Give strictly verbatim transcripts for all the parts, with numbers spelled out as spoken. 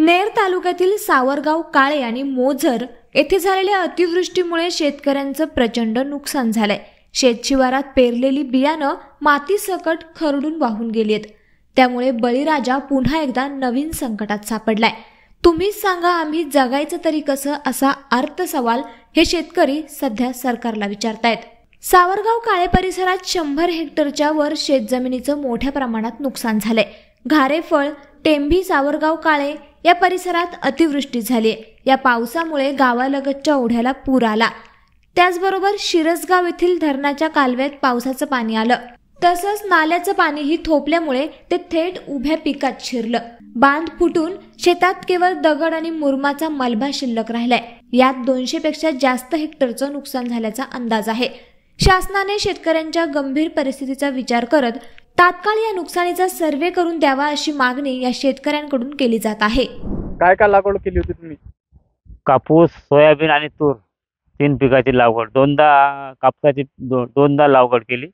नेर तालुक्यातील सावरगाव काळे आणि मोझर येथे झालेल्या अतिवृष्टीमुळे शेतकऱ्यांचं प्रचंड नुकसान झालंय। शेतशिवारात पेरलेली बियाणं मातीसकट खरडून वाहून गेलीत। त्यामुळे बळीराजा पुन्हा एकदा नवीन संकटात सापडलाय। तुम्हीच सांगा आम्ही जगायचं तरी कसं, असा अर्थ सवाल हे शेतकरी सध्या सरकारला विचारतायत। सावरगाव काळे परिसरात शंभर हेक्टरच्या वर शेतजमिनीचं मोठ्या प्रमाणात नुकसान झालंय। घारेफळ, टेंभी, सावरगाव काळे या परिसरात अतिवृष्टी झाली। या पावसामुळे गावालगतच्या ओढ्याला पूर आला। त्याचबरोबर शिरसगाव येथील धरणाच्या कालव्यात पावसाचं पाणी आलं, तसंच नाल्याचं पाणीही थोपल्यामुळे ते थेट उभ्या पिकात शिरलं। बांध फुटून शेतात केवळ दगड आणि मुरमाचा मलबा शिल्लक राहिलाय। यात दोनशे पेक्षा जास्त हेक्टरचं नुकसान झाल्याचा अंदाज आहे। शासनाने शेतकऱ्यांच्या गंभीर परिस्थितीचा विचार करत तात्काळ या नुकसानीचा सर्वे करून द्यावा, अशी मागणी या शेतकऱ्यांकडून केली जात आहे। काय काय लागवड केली होती तुम्ही? कापूस, सोयाबीन आणि तूर, तीन पिकाची लागवड। दोनदा कापसाची दो, दोनदा लागवड केली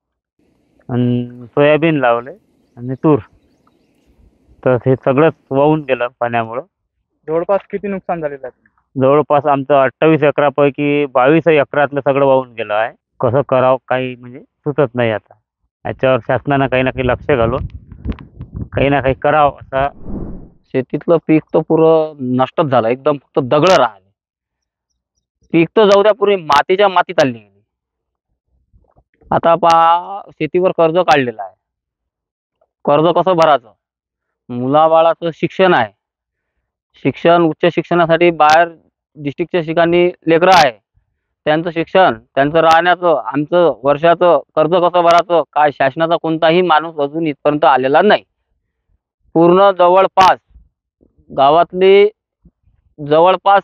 आणि सोयाबीन लावले आणि तूर। तर हे सगळंच वाहून गेलं पाण्यामुळे। जवळपास किती नुकसान झालेलं आहे? जवळपास आमचं अठ्ठावीस एकरापैकी बावीस एकरातलं सगळं वाहून गेलं आहे। कसं करावं काही म्हणजे सुचत नाही आता। याच्यावर शासनानं काही ना काही लक्ष घालून काही ना काही करावं। असा शेतीतलं पीक तर पुरं नष्टच झालं, एकदम फक्त दगड राहिले। पीक तर जाऊ द्या, पुरी मातीच्या मातीत आली गेली। आता पहा, शेतीवर कर्ज काढलेलं आहे। कर्ज कसं भरायचं? मुलाबाळाचं शिक्षण आहे, शिक्षण उच्च शिक्षणासाठी बाहेर डिस्ट्रिक्टच्या ठिकाणी लेकरं आहे, त्यांचं शिक्षण, त्यांचं राहण्याचं, आमचं वर्षाचं कर्ज कसं भरायचं काय शासनाचा कोणताही माणूस अजून इथपर्यंत आलेला नाही। पूर्ण जवळपास गावातली जवळपास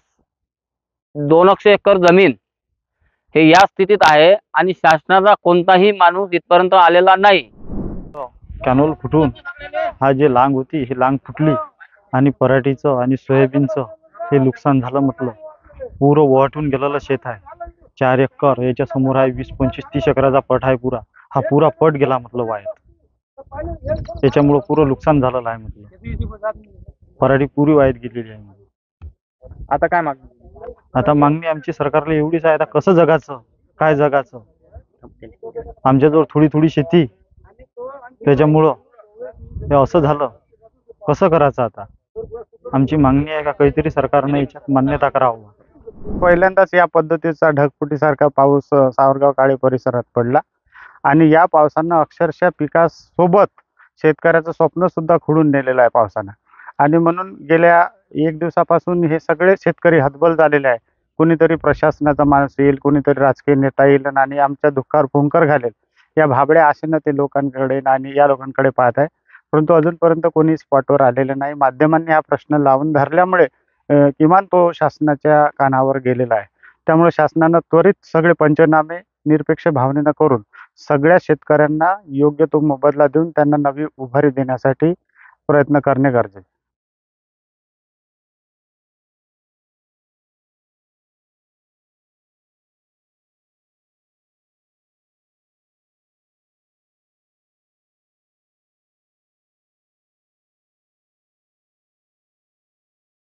दोनशे एकर जमीन हे या स्थितीत आहे आणि शासनाचा कोणताही माणूस इथपर्यंत आलेला नाही। कॅनोल फुटून हा जे लांग होती ही लांग फुटली आणि पराठीचं आणि सोयाबीनचं हे नुकसान झालं। म्हटलं पुरं वाटून गेलेलं शेत आहे, चार एकर याच्या समोर आहे, वीस पंचवीस तीस एकराचा पट आहे पुरा। हा पुरा पट गेला म्हटलं वायात। त्याच्यामुळे पुरं नुकसान झालेलं आहे। म्हटलं पराठी पुरी वायात गेलेली आहे। आता काय मागणी? आता मागणी आमची सरकारला एवढीच आहे, आता कसं जगायचं, काय जगायचं? आमच्याजवळ थोडी थोडी शेती, त्याच्यामुळं हे असं झालं। कसं करायचं आता? आमची मागणी आहे का काहीतरी सरकारने याच्यात मान्यता करावं। पहिल्यांदाच या पद्धतीचा ढगफुटीसारखा पाऊस सावरगाव काळे परिसरात पडला आणि या पावसानं अक्षरशः पिकासोबत शेतकऱ्याचं स्वप्न सुद्धा खुडून नेलेलं आहे पावसानं। आणि म्हणून गेल्या एक दिवसापासून हे सगळे शेतकरी हतबल झालेले आहे। कोणीतरी प्रशासनाचा माणूस येईल, कोणीतरी राजकीय नेता येईल आणि आमच्या दुःखावर फुंकर घालेल, या भाबड्या आशेनं ते लोकांकडे आणि या लोकांकडे पाहत आहे। परंतु अजूनपर्यंत कोणी स्पॉटवर आलेलं नाही। माध्यमांनी हा प्रश्न लावून धरल्यामुळे किमान तो शासनाच्या कानावर गेलेला आहे। त्यामुळे शासनानं त्वरित सगळे पंचनामे निरपेक्ष भावनेनं करून सगळ्या शेतकऱ्यांना योग्य तो मोबदला देऊन त्यांना नवी उभारी देण्यासाठी प्रयत्न करणे गरजेचे।